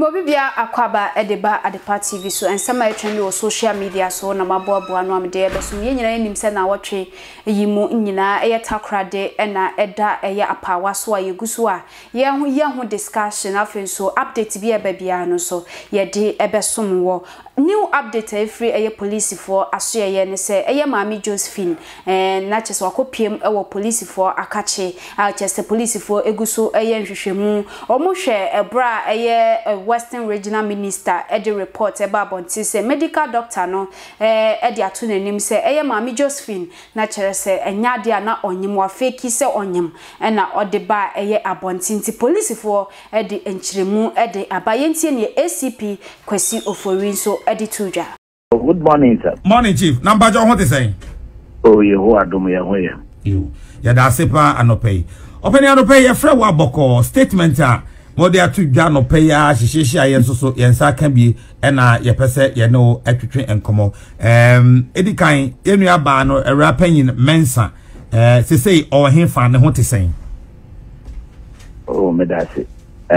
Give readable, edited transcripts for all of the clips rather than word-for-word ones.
Bobibia akwaba edeba adepa TV so ensema etwende o social media so na maboaboa no amde ebeso ye nyina enim se na wotwe yimu nyina eye takrade na eda eye apawa so ayeguso a ye ho discussion afen so update bi eba bia no so ye de ebesom wo new update every eye police for aso ye ne se eye Mami Josephine na chese wakopiem ewo police for akache a chese police for eguso eye nhwehwemu omohwe ebra eye Western Regional Minister edi report eba bonti se medical doctor no edi atu nanim se eye Mami Josephine na chere se enya de na onyim wa fake se onyim na odeba eye abonti nti police for edi enchiremu edi abayentie ne ACP Kwesi Ofori so edi tuja. Good morning, sir. Morning, Chief. Number John, what is saying? Oh, you are doing your You. Ya da sepa anopay. Open anopay ya friend wa boko statement mo de atu dwa no pay ya hihihia yen so yensa kan bi na ye pese ye no atwetwe enkomo edikan yenu aba no era panyin mensa se say o hen fa ne ho te sen. Oh, me da se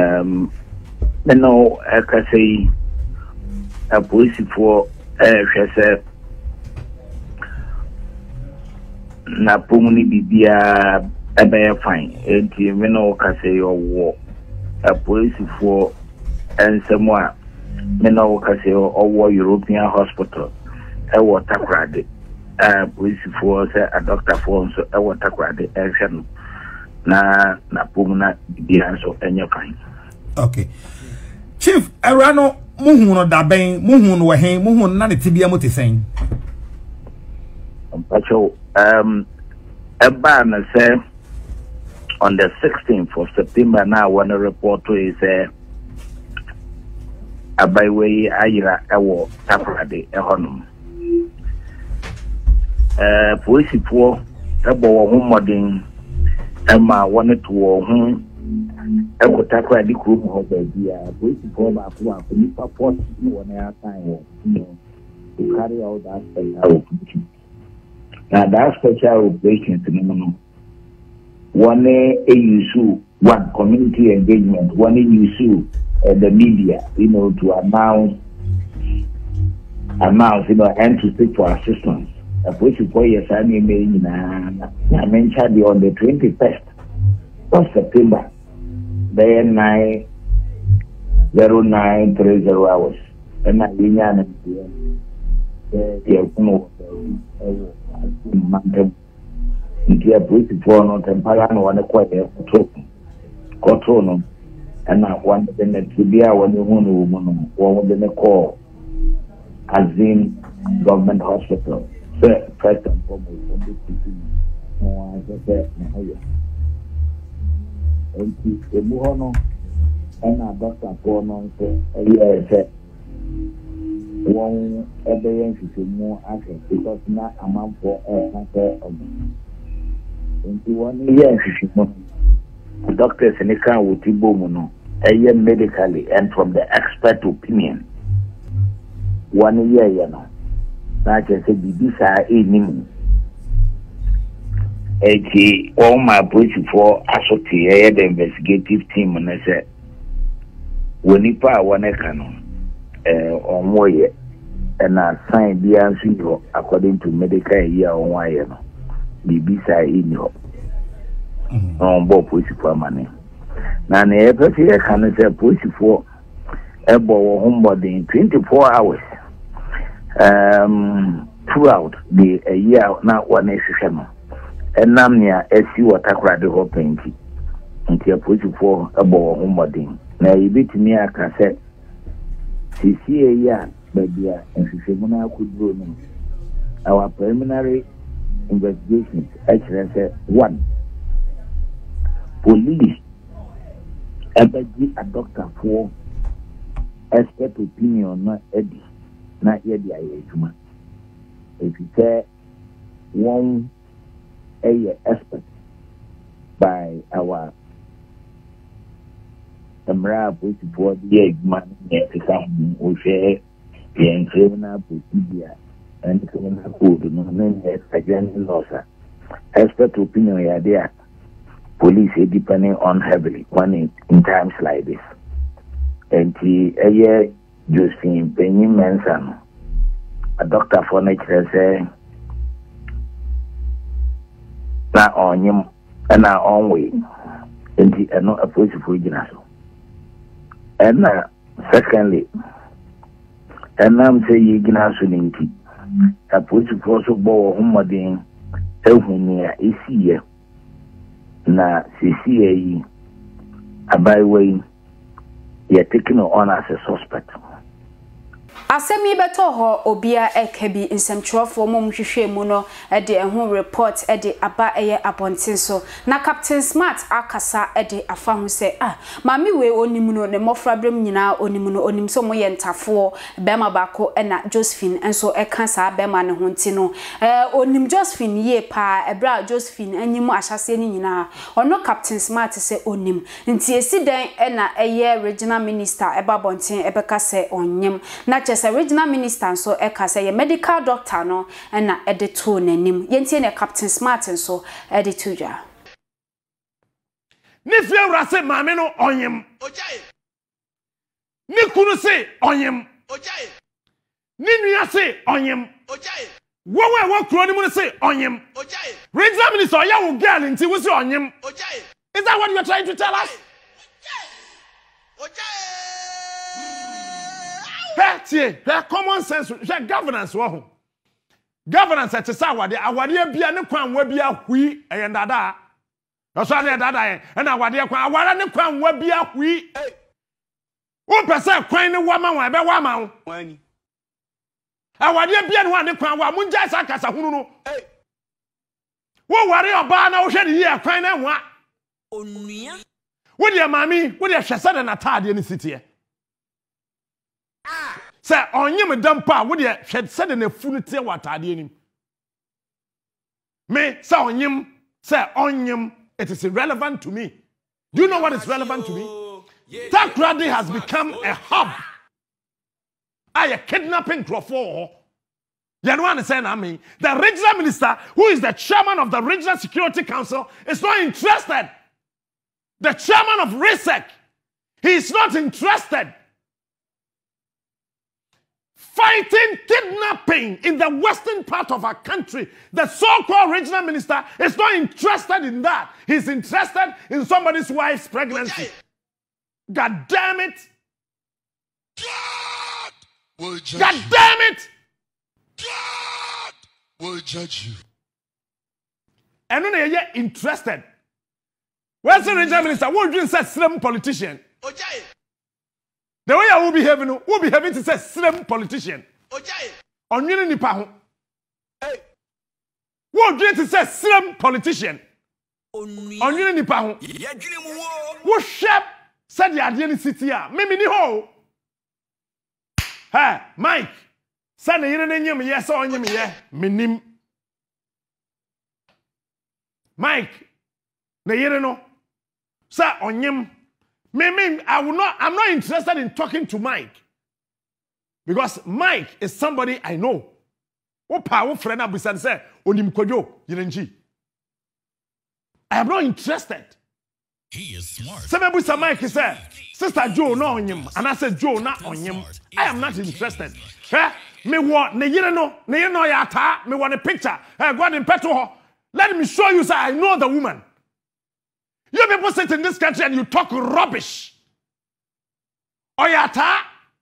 no ka say a police for hwese na pomuni bibia ebe fine enti me no ka say owo a police for ensemo a me no ka say owo European hospital e water crade police for say a doctor for so e water crade ehwe na pomuna bibia so enye fine. Okay, Chief Erano muhu no daben muhu no wehen muhu na ne tibia mo te sen. Pacho eba na say on the 16th of September now when a report is abaiwe ayira ewo takrade ehonum police for ebo wo modern ema wanted to wo eko takrade kru mo ba bia police for ba ko ni support ni wona time to carry out that special operation. Now that special operation no one issue, one community engagement, one issue the media, to announce, and to seek for assistance. A police for yes, I mentioned on the 21st of September, there 9:09:30 hours, and I India police for no tempala no one quite control no and I want the net to be a one woman or the call as in government hospital. So first and foremost and the Muhono and a doctor for no one evidence is more accurate because not amount for of into 1 year the doctors in the car with Tibomuno medically and from the expert opinion 1 year yana that I said Bibisa evening all my police for associate the investigative team and I said when you pa one canon on moye and I signed the answer according to medical year on wire no Bibisa in your on board police for money. Now, the every can say police for a homeboard in 24 hours throughout the year now one nation. And now near SU attack the whole painting until police for a bow homeboarding. Now, you beat me a cassette. See a year, baby, and Shimona could do our preliminary investigations actually said 1 police ever a doctor for expert opinion not Eddie not Eddie Ayejuma. If you say one expert by our police for the man or share the criminal procedure and criminal code no name again loss. Expert opinion there. Police depending on heavily one in times like this. enti eye Josephine Penyin Mensa no a doctor for nature say na onyim na onwe enti eno approach for gina so and secondly and I'm say you gina so ninti approach for so bo homodin ehunia esiye na CCA yi abaiwe ye taking on as a suspect. Asemi beto ho obia ekebi nsemtwerofo mom hwehwe mu no de ehun report de aba eye abontin so na Captain Smart akasa de afa ho se mami we onimu no ne mofra brem nyina onimu no onim so mo ye ntafo bema bako na Josephine enso eka sa bema ne ho nti no onim Josephine ye pa ebra Josephine anyimu ahyase ni nyina ono Captain Smart se onim nti esiden na eye regional minister eba bontin ebeka se onyem na original minister so eka say medical doctor no na edeto nanim yentie ne Captain Smart so edeto ja ni fiewra se maame no onyem ojae ni kunu se onyem ojae ni nua se onyem ojae wowe wo kuro ni mu se onyem ojae regional minister ya wo girl nti wo se onyem ojae is that what you are trying to tell us ojae Her common sense, her governance wo. Governance at say awade bia ne kwan wa bia hui e dada. No so na dada e na awade kwan awara ne kwan wa bia hui. Wo pese kwan ne wa ma wa be wa ma wo. Wani. Awade bia ne kwan wa munja sa kasa hunu no. Wo ware oba na wo hwe ne ye kwan na nwa. Onua. Wo de mami, wo de hwese na taade ne sitie. Say onyem dampa wo de hwed se de na funu tie watade anim me say onyem it is irrelevant to me. Do you know what is relevant to me? Takrady has become a hub. I kidnapping crofo. You know what I'm saying? I mean, the regional minister, who is the chairman of the Regional Security Council, is not interested. The chairman of RISEC, he is not interested. Fighting kidnapping in the western part of our country. The so-called regional minister is not interested in that. He's interested in somebody's wife's pregnancy. God damn it. God will judge God damn it. God will judge you. And when you're interested, where's the regional minister? What you say, slim politician? The way I will be having to say slim politician. On you nipa ho. What do you say slim politician? On you nipa ho. What sharp said the idea city ya. Mimi ni ho. Hey, Mike. Said the yere nyem yes on nyem ye. Minim. Mike. The yere no. Sa onyem. I'm not interested in talking to Mike. Because Mike is somebody I know. I am not interested. He is smart. Some Mike said, Sister Joe no on him. And I said, Joe not on him. I am not interested. Me want ne yata, me want a picture. God in petrol. Let me show you, sir, I know the woman. You people sit in this country and you talk rubbish. Oyata.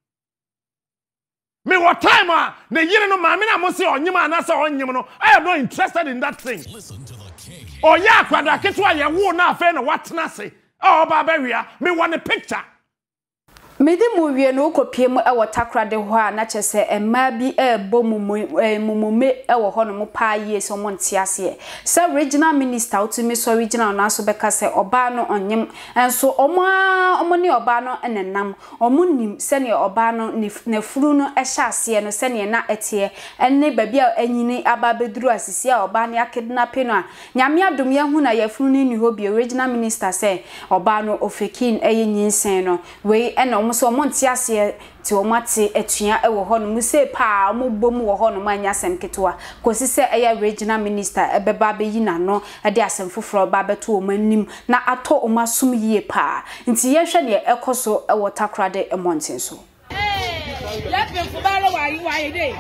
Me what time ne yire no ma me na mo se onyima na se onyim no. I am not interested in that thing. Listen to the king. Oya kwada ketua ye wo na afa na watena se. Oh ba bawia, me want a picture. Mede mu wie no kopiem e wo takrade ho a na chese emma bi ebo mumume e wo ho no mo pa ye so mo ntiase se regional minister utumi so regional na so beka se oba no onyem enso omo ne oba no enenam omo nim se ne oba no na furu no e hyase no se ne na etie enne ba bia anyini aba beduru asisi a oba ne akidnap no a nyame adom ye hu na ye furu ni ho bi regional minister se oba no ofekin eye nyinsen no we ena omo so omo ntiase ti omo ate atua ewo ho no mu se pa omo bom wo ho no manya asem ketewa kosi se eya regional minister ebeba be yi nano de asem foforo ba beto omo anim na ato omo asum yie pa nti ye hwe ne ekoso ewo takrade emonten so let me fubaro why dey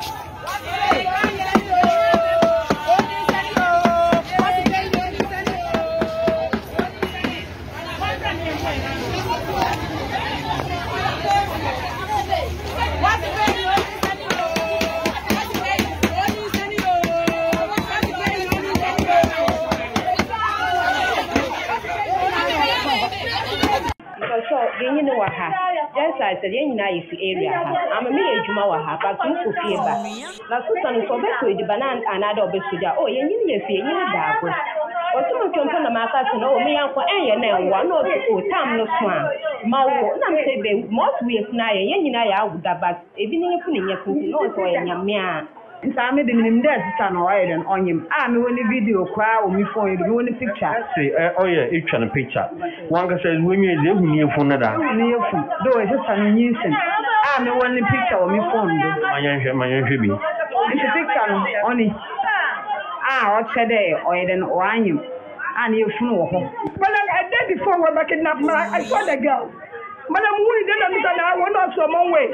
Yenye no waha just I said yenye na isi area ha ama me ejuma waha but nko fie ba na so tan so beto edi banan anada obesuja oh yenye ni fie yenye da agbo otumo twompo na maka se no me yanko enye na enwa no o tam no so a mawo na me say be most we na yenye na ya aguda but ebi ne yefu ne nyefu no so yenyame a nsa me de minim da sita no oil and onyem me woni video kwa o mi phone you woni picture say oh yeah e twa na picture wanga say wenye de hu ni efu na da ni efu do e sita ni nyinsen me woni picture o mi phone do manyanhwe bi this picture no oni o chede oil and onyem and efu no wo ho but I did before we back in I saw the girl Madam Wuri did not want so mon way.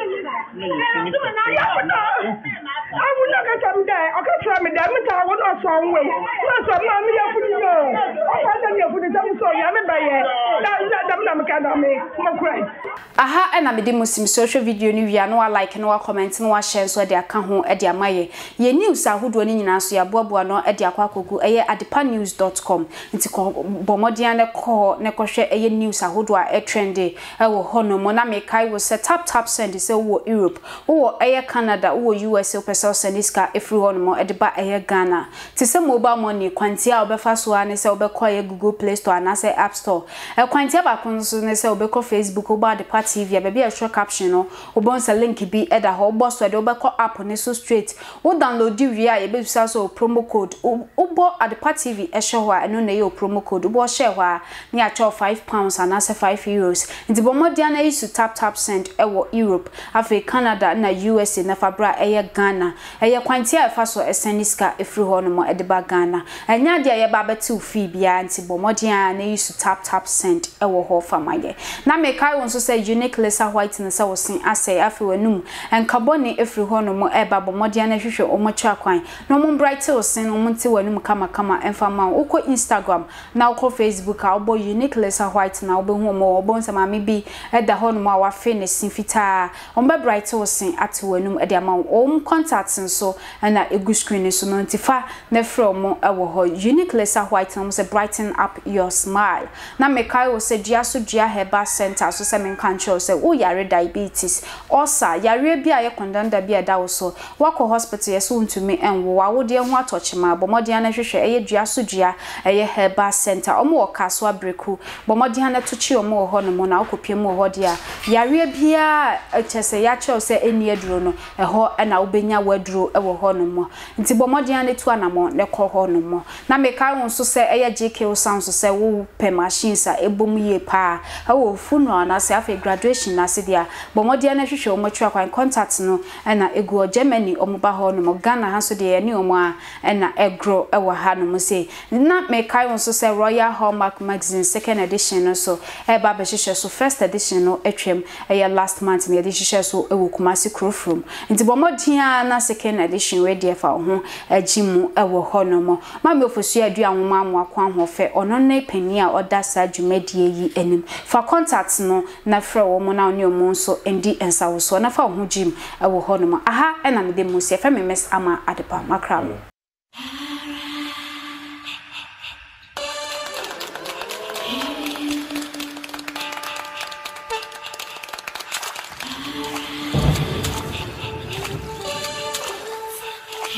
I would not get some day. I can try me that I would not so way. Not so mammy, I put you know. I don't know for the dumb so yammy by ye. Aha na mede musim social video ni wia no like no comment no share so de aka ho e de amaye ye news ahodo ni nyina so ya boaboa no e de akwakogu eye adepanews.com nti ko bomodian ne ko ne ko hwe eye news ahodo a e trend e wo hono mo na me kai wo set tap send se wo Europe wo eye Canada wo USA person send iska every hono mo e de ba eye Ghana ti se mobile money kwanti a obefa so ane se obekọ ye Google Play Store na se App Store e kwanti ba kunso ne se obekọ Facebook oba Adepa TV baby a show caption no obonsa link bi eda ho boss we de obekọ app ne so straight wo download di wi a ye be bisa so promo code obo Adepa TV e show a eno na ye promo code obo share ho a ne a cho £5 and as €5 nti bomodia na use tap send e wo Europe afi Canada na USA na fabra e ye Ghana e ye kwanti a fa so eseniska efri ho no mo e de ba Ghana anya de ye ba beti fi bia nti bomodia na use tap send e wo ho famaye na me kai won so say unique Lisa White na say wosin asay afi wanum enkaboni efri ho no mo e ba bomodia na hwehwe o mo twa kwan no mo bright wosin o mo nti wanum kama enfama uko Instagram na uko Facebook a obo unique Lisa White na obo hu mo obo nsama me bi e da ho no mo awa fe ne sinfita o mbe bright wosin ati wanum e de ama o contact nso na egu screen so no ntifa na from mo e wo ho unique Lisa White na mo say brighten up your smile na me kai wo say dia Herbal Center so say men control say o yare diabetes osa yare bia ye kondanda bia da wo so wako hospital ye so ntumi enwo wa wo de ho atochema bomodian na hwehwe eye dua eye Herbal Center omo wakaso abreku bomodian na tochi omo ho no mo na okopiem ho dia yare bia chese ya che say eni aduro no eho na obenya waduro ewo ho no mo nti bomodian na tu anamo ne ko ho no mo na me kai won so say eye JK sound so say wo pe machines a ebom ye pa awo funeral na say afi graduation na se dia bomodia na hwehwe o matwa kwan contact no na egu Germany o mo ba ho no mo Ghana ha so de ni o mo a na egro e wa ha no mo say na me kai won so say Royal Hallmark Magazine second edition no so e ba be hwehwe so first edition no etwem e last month na de hwehwe so e wo Kumasi Crowfrom nti bomodia na second edition we de fa ho agimu e wo ho no mo ma me ofosu adua nwoma amwa kwa ho fe ono na pani a oda sa dwumadie yi enim fa contact no na frɛ wo mo na oni omo so endi ensa wo so na fa ho gym e wo ho no mo aha e na me de mo se fa me mes ama Adepa makra